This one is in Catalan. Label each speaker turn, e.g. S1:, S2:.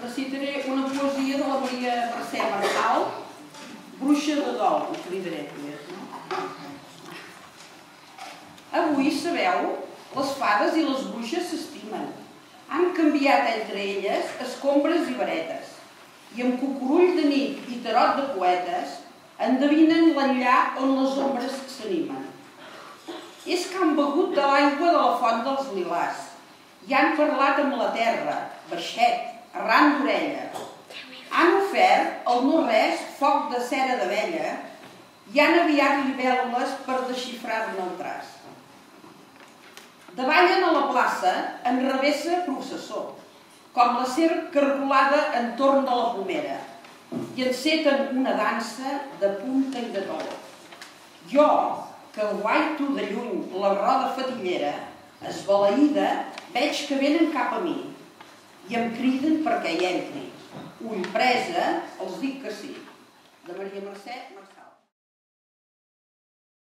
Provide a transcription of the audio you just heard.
S1: recitaré una poesia de la Maria Mercè Marçal, Bruixa de dol, us li diré més, no? Avui, sabeu, les fades i les bruixes s'estimen. Han canviat entre elles escombres i varetes, i amb cucurull de nit i tarot de poetes endevinen l'enllà on les ombres s'animen. És que han begut de l'aigua de la font dels lilars i han parlat amb la terra, baixet, arran d'orella. Han ofert al no-res foc de cera d'abella i han aviat libèl·lules per desxifrar-ne el traç. Davallen a la plaça en revessa processó, com la serp cargolada entorn de la pomera, i enceten una dansa de punta i de dolor. Jo, que guaito de lluny la roda fatillera, esbalaïda, veig que venen cap a mi i em criden perquè hi entri. Ull presa, els dic que sí. De Maria Mercè Marçal.